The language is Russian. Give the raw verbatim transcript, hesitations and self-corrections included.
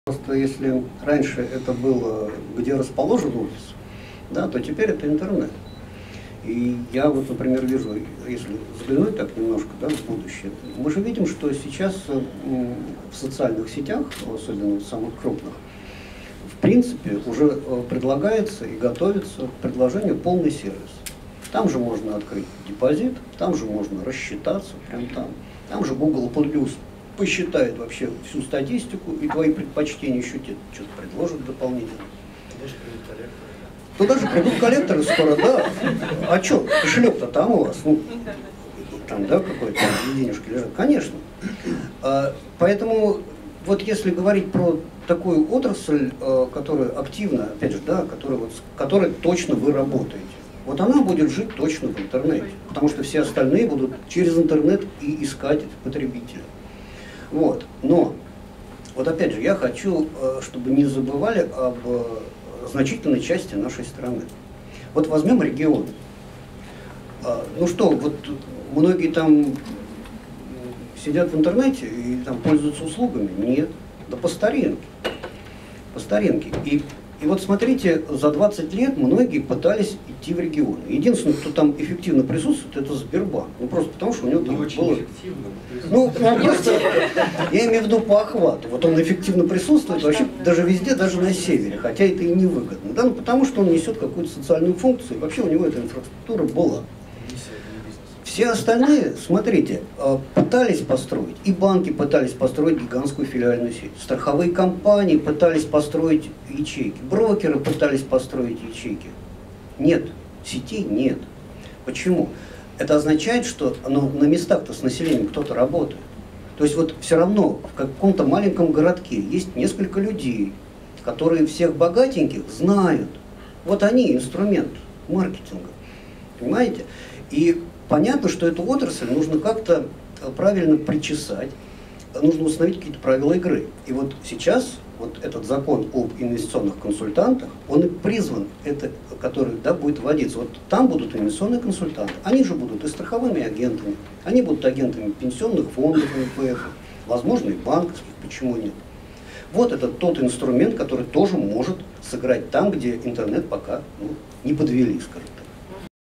Просто если раньше это было, где расположен офис, да, то теперь это интернет. И я вот, например, вижу, если взглянуть так немножко, да, в будущее, мы же видим, что сейчас в социальных сетях, особенно в самых крупных, в принципе уже предлагается и готовится к предложению полный сервис. Там же можно открыть депозит, там же можно рассчитаться, прям там. Там же Google Plus посчитает вообще всю статистику и твои предпочтения, еще тебе что-то предложат дополнительно. Туда же придут коллекторы скоро, да. А что, кошелек-то там у вас? Ну, там, да, какой-то денежки лежат. Конечно. А, поэтому, вот если говорить про такую отрасль, которая активна, опять же, да, которая, вот, которой точно вы работаете, вот она будет жить точно в интернете, потому что все остальные будут через интернет и искать потребителя. Вот. Но, вот опять же, я хочу, чтобы не забывали об значительной части нашей страны. Вот возьмем регион. Ну что, вот многие там сидят в интернете и там пользуются услугами? Нет. Да по старинке. По старинке. И, и вот смотрите, за двадцать лет многие пытались идти в регионы. Единственное, кто там эффективно присутствует, это Сбербанк. Ну просто потому, что у него там было... эффективно. Ну, просто, я имею в виду по охвату. Вот он эффективно присутствует вообще даже везде, даже на севере, хотя это и невыгодно. Да? Ну, потому что он несет какую-то социальную функцию, и вообще у него эта инфраструктура была. Все остальные, смотрите, пытались построить, и банки пытались построить гигантскую филиальную сеть, страховые компании пытались построить ячейки, брокеры пытались построить ячейки. Нет, сетей нет. Почему? Это означает, что ну, на местах-то с населением кто-то работает. То есть вот все равно в каком-то маленьком городке есть несколько людей, которые всех богатеньких знают. Вот они инструмент маркетинга. Понимаете? И понятно, что эту отрасль нужно как-то правильно причесать, нужно установить какие-то правила игры. И вот сейчас вот этот закон об инвестиционных консультантах, он и призван, это, который да, будет вводиться. Вот там будут инвестиционные консультанты, они же будут и страховыми агентами, они будут агентами пенсионных фондов, эн пэ эф, возможно, и банковских, почему нет. Вот это тот инструмент, который тоже может сыграть там, где интернет пока ну, не подвели, скажем так.